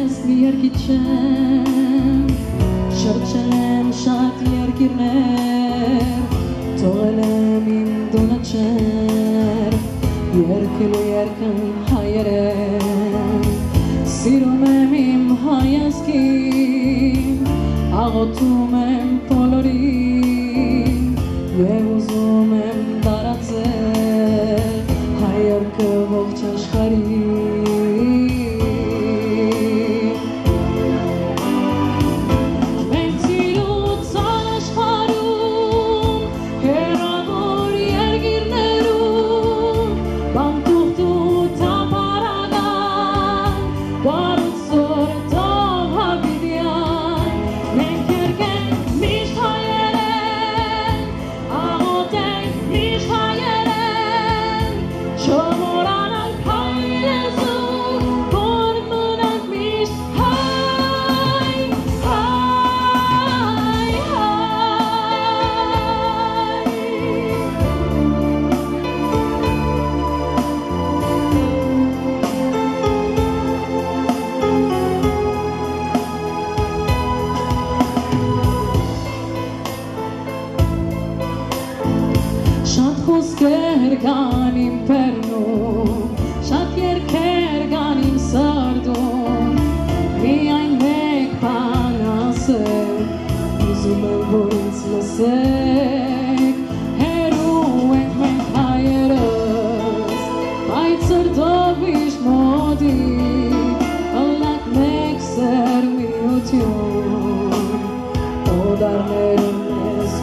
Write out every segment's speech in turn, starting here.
ես մի երկիտ չեմ Շրջեմ շատ երկիրներ Թողել եմ իմ դունը չեր Երկելու երկն հայերեն Սիրում եմ իմ հայազգին Աղոթում եմ բոլորին Եվ ուզում եմ տարածել Հայերքը ողջ աշխարհին Մենք սիրուց անաշխարհում Հեռավոր երկիրներում Բանտուղտու թափառական Գարուցոր տով հավիդյան Մենք երկենք միշտ հայերեն Աղոթենք միշտ հայերեն Չմոռանանք հայ լեզուն Որ մնանք միշտ հայ Շատ խոսքեր կան իմ պերնում Շատ երգեր կան իմ սրտում Միայն մեկ բան ասել Ուզում եմ որ ինձ լսեք Հեռու ենք մենք հայերս Բայց սրտով միշտ մոտիկ Ըլլակ մեկ սեր միություն Օդարները մեզ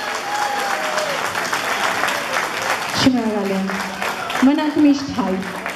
Շնորհակալ եմ։ Մնանք միշտ հայ։